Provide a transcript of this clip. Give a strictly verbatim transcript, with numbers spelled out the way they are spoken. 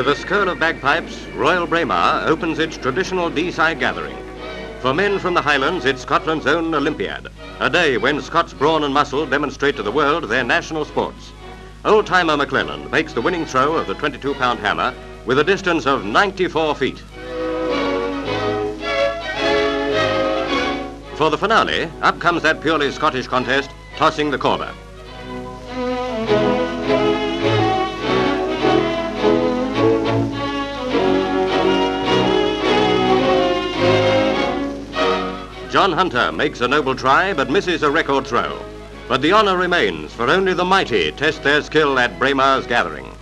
With a skirl of bagpipes, Royal Braemar opens its traditional D-side gathering. For men from the Highlands, it's Scotland's own Olympiad, a day when Scots brawn and muscle demonstrate to the world their national sports. Old-timer McLelland makes the winning throw of the twenty-two pound hammer with a distance of ninety-four feet. For the finale, up comes that purely Scottish contest, tossing the corber. John Hunter makes a noble try but misses a record throw. But the honour remains, for only the mighty test their skill at Braemar's gathering.